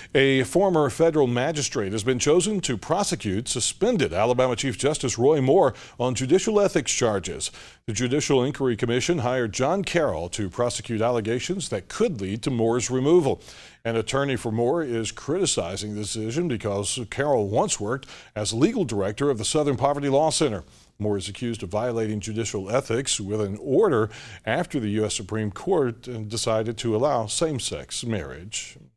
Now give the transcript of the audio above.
A former federal magistrate has been chosen to prosecute suspended Alabama Chief Justice Roy Moore on judicial ethics charges. The Judicial Inquiry Commission hired John Carroll to prosecute allegations that could lead to Moore's removal. An attorney for Moore is criticizing the decision because Carroll once worked as legal director of the Southern Poverty Law Center. Moore is accused of violating judicial ethics with an order after the U.S. Supreme Court decided to allow same-sex marriage.